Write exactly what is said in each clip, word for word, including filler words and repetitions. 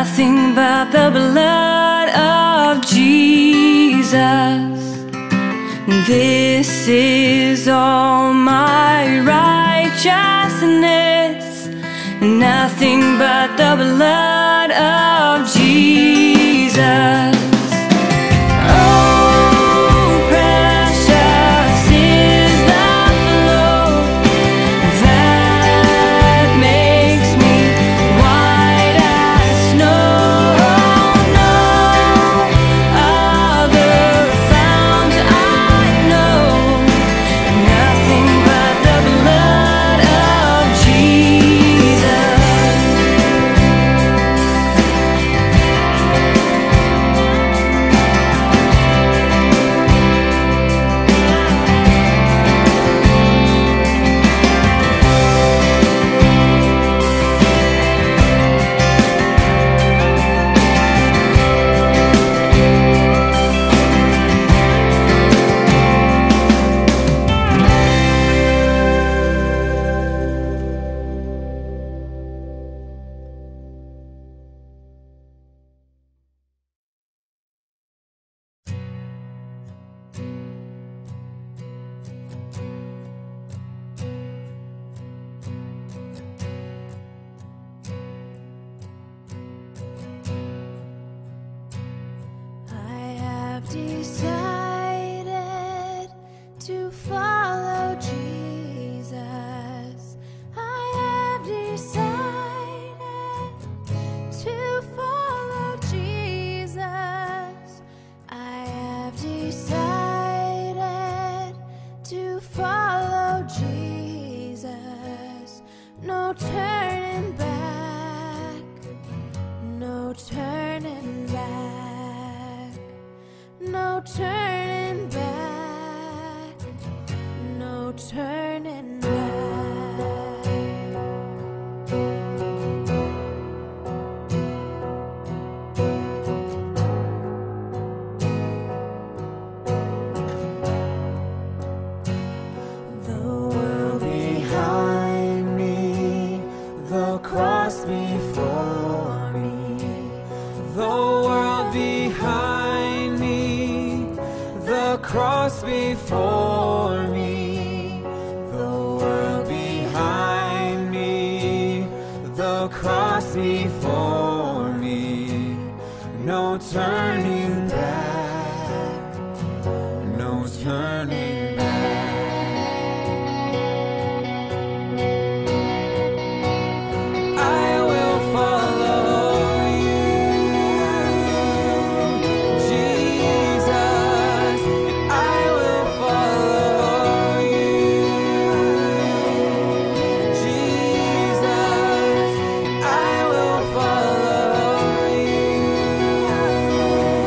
nothing but the blood of Jesus. This is all my righteousness, nothing but the blood of Jesus. Decided to follow Jesus. I have decided to follow Jesus. I have decided to follow Jesus. No turning back, no turning back. No turning back, no turning back. The world behind me, the cross before me. The world behind me, the cross before me, the world behind me, the cross before me. No turning back, no turning back. I will follow you, Jesus, and I will follow you, Jesus, and I will follow you.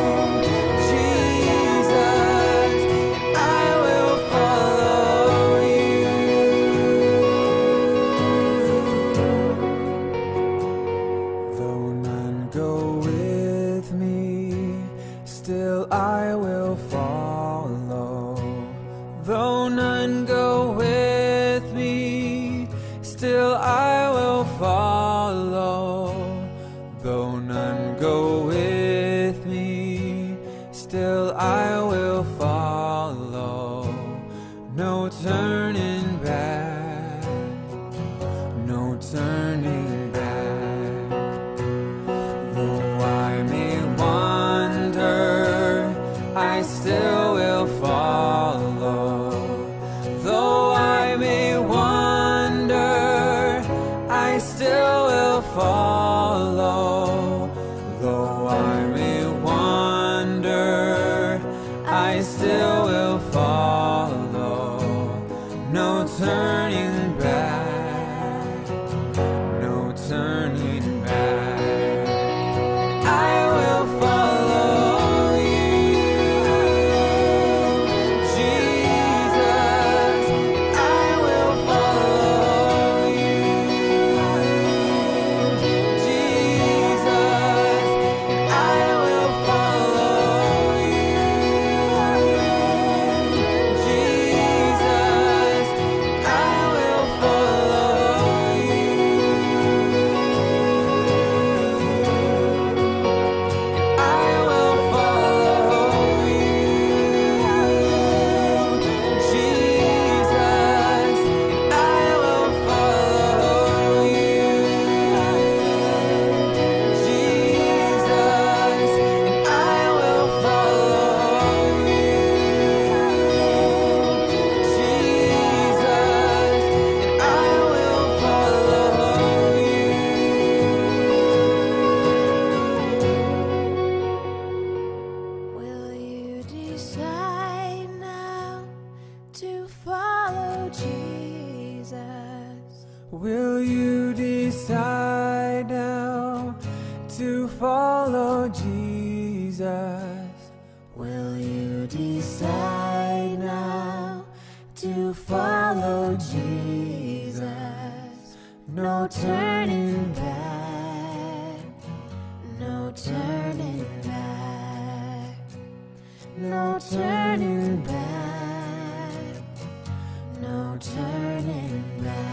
Will you decide now to follow Jesus? Will you decide now to follow Jesus? No turning back, no turning back, no turning back, no turning back.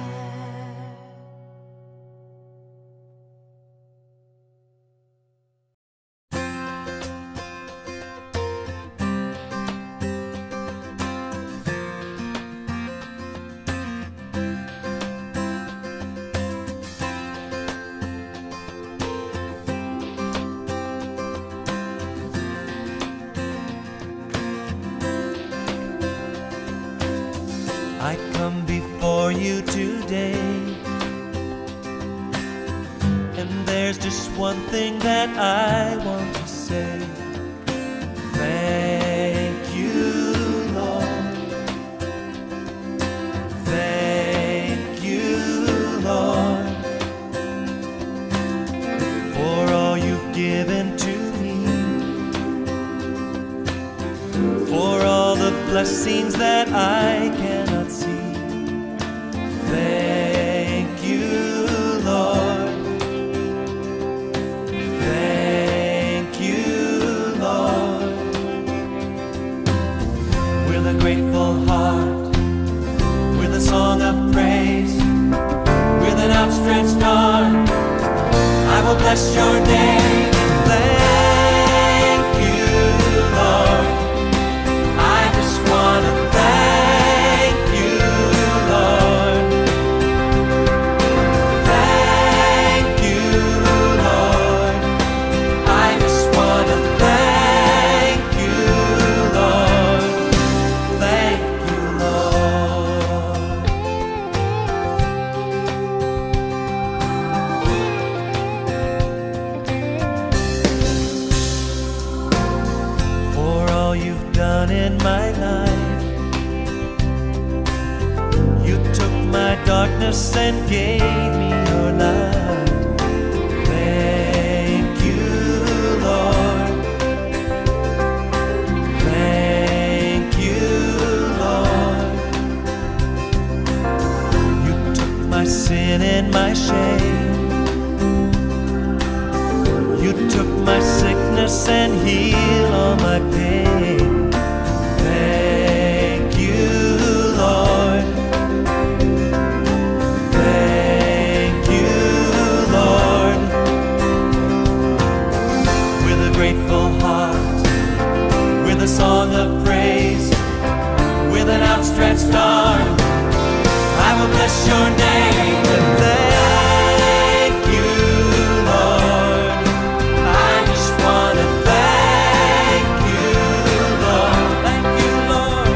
I come before you today, and there's just one thing that I want to say. Thank you, Lord. Thank you, Lord, for all you've given to me, for all the blessings that I cannot see. Thank you, Lord. Thank you, Lord. With a grateful heart, with a song of praise, with an outstretched arm, I will bless your name. Thank you, Lord. I just want to thank you, Lord. Thank you, Lord. I just want to thank you, Lord. Thank you, Lord. For all you've done in my life, you took my darkness and gave me your light. Thank you, Lord. Thank you, Lord. You took my sin and my shame. You took my sickness and healed all my pain. Thank you, Lord. Thank you, Lord. With a grateful heart, with a song of praise, with an outstretched arm, I will bless your name and thank you, Lord. I just want to thank you, Lord. Thank you, Lord.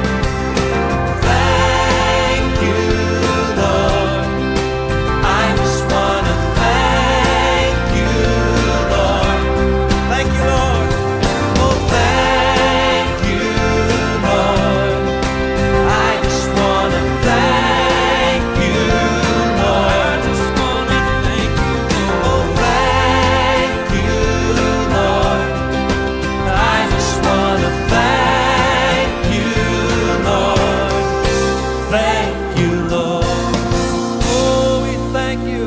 Thank you, Lord. I just want to thank you, Lord. Thank you, Lord. Oh, thank you, Lord. I just want to thank you, Lord. I just want to thank you, Lord. Oh, thank you, Lord. I just want to thank you, Lord. Thank you, Lord. Oh, we thank you.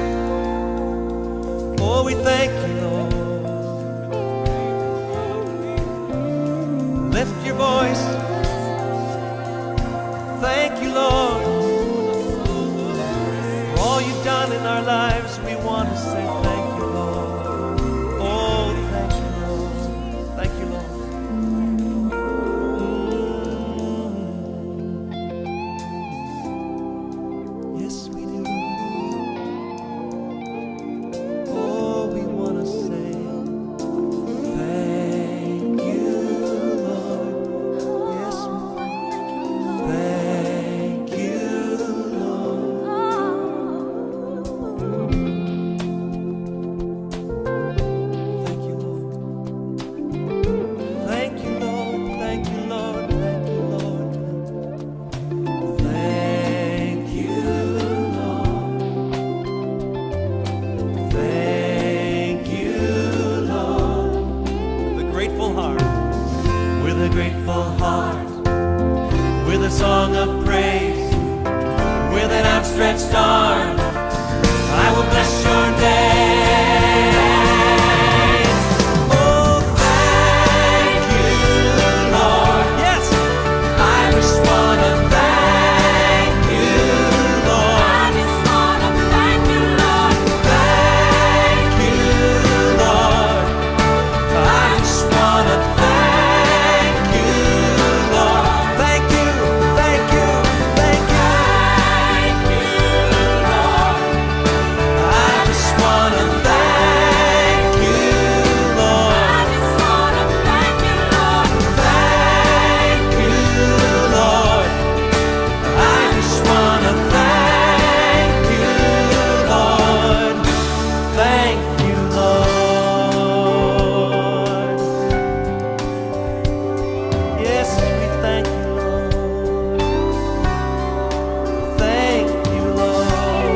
Oh, we thank you, Lord. Lift your voice. Thank you, Lord. For all you've done in our lives, we want to say thank you, Lord. Oh, thank you, Lord. Thank you, Lord. Mm. Yes, we do. Oh, we want to say thank you, Lord. Yes, thank you, Lord. outstretched arm, I will bless your name. Oh, thank you, Lord. Yes, I just wanna thank you, Lord. I just wanna thank you, Lord. Thank you, Lord. I just wanna thank you, Lord. Thank you, thank you, thank you. Thank you, Lord. I just wanna thank you, Lord. I just wanna thank you, Lord. Thank you, Lord. I just wanna thank you, Lord. Thank you, Lord. Yes, we thank you, Lord. Thank you, Lord.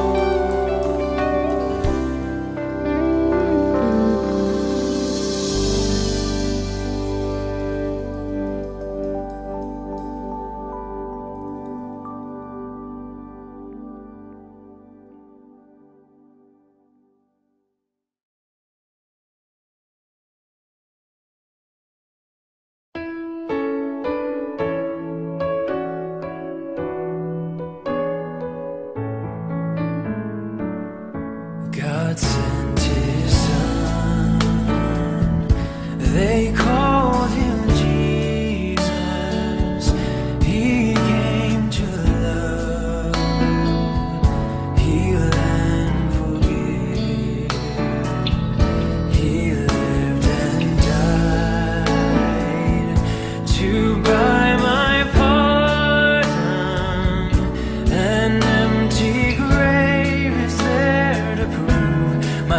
God sent his son, they called him Jesus. He came to love, heal and forgive. He lived and died to buy my pardon. An empty grave is there to prove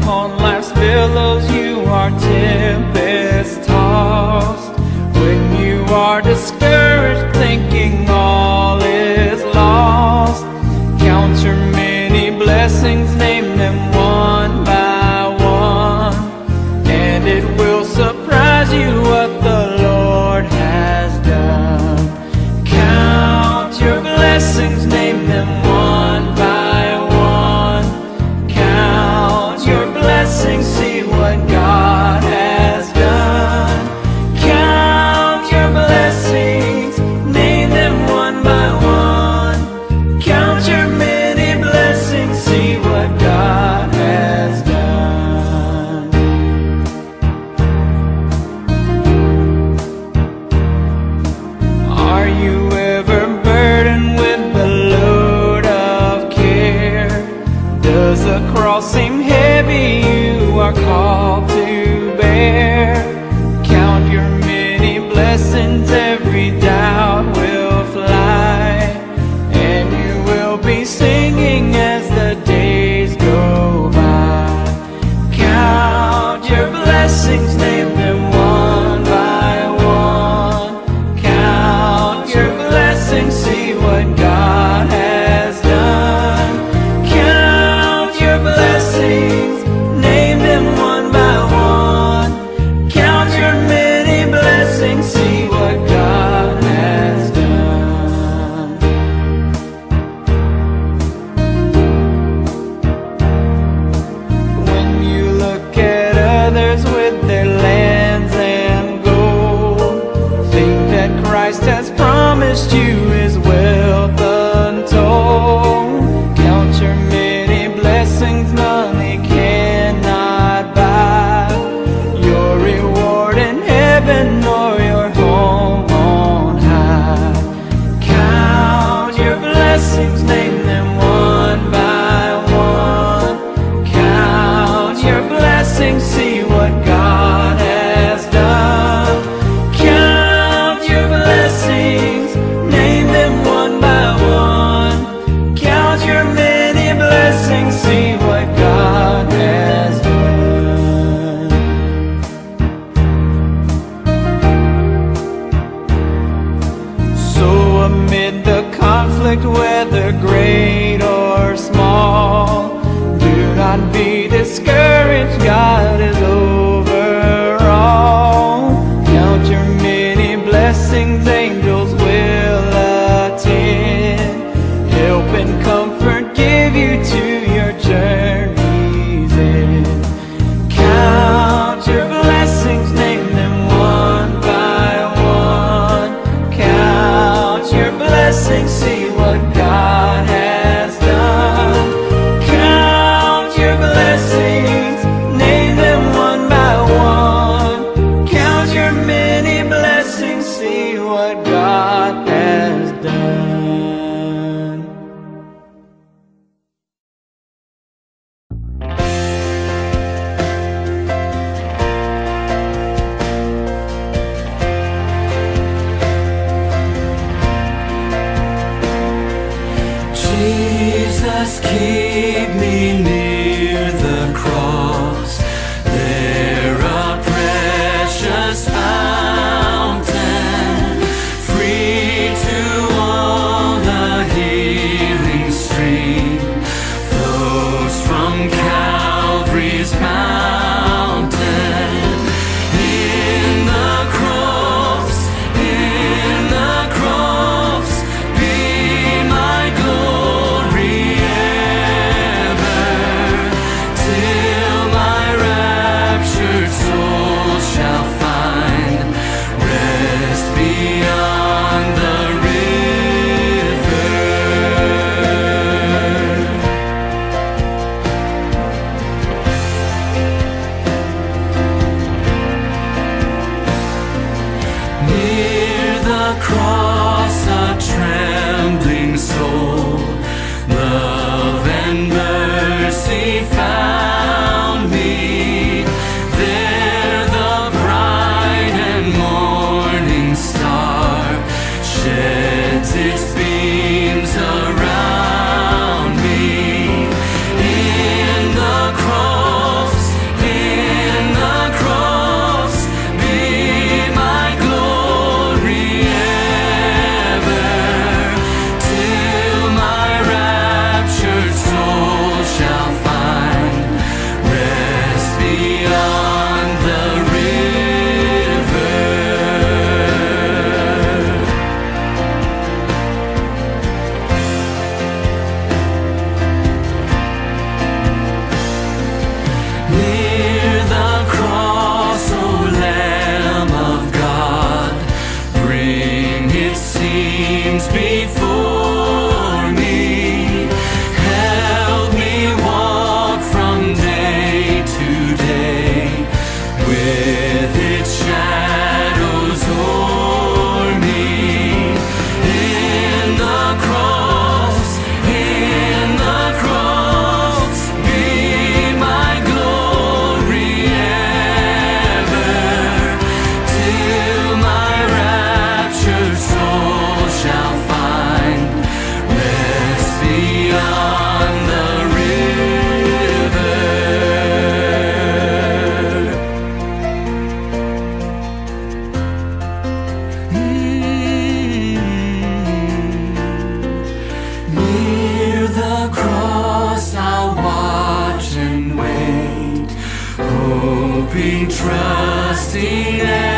upon life's billows you are tempest tossed. When you are discouraged, thinking all is lost, count your many blessings, name them one by one, and it will surprise you what the Lord has done. Count your blessings, name them one by one. Count your blessings, see what God has done. Count your blessings, name them one by one. Count your many blessings, see what God has done. Are you ever burdened with the load of care? Does the cross seem heavy you are called to bear? Count your many blessings, every doubt will fly, and you will be singing as the days go by. Count your blessings, name them one by one. Count your blessings, see what God has done. Count your blessings, name them one by one. Count your many blessings, see what God has done. When you look at others with their lands and gold, think that Christ has promised you his wealth untold. Count your many blessings, money cannot buy your reward in heaven or your home on high. Count your blessings, name them one by one. Count your blessings, see what God has done. Count your blessings, name them one by one. Count your many blessings, see what God has done. So amid the conflict, whether great or small, do not be discouraged, God is over all. Count your many blessings, angels will attend, help and comfort give you to your journey's end. Count your blessings, name them one by one. Count your blessings, see what God has done. Count your blessings, name them one by one. Count your many blessings, see what God has done. Jesus, keep me near the cross, there a precious fountain, free to all the healing stream, flows from Calvary's mountain. In the cross, in the cross, be my glory ever, till my raptured soul shall find rest beyond the river. Near the cross a trembling soul love and mercy found. Near the cross, O Lamb of God, bring its scenes before me. Help me walk from day to day with its shadows o'er me. In the cross, in the cross, be my glory ever, till my raptured soul shall find rest beyond the river. Near the cross I'll watch and wait, hoping, trusting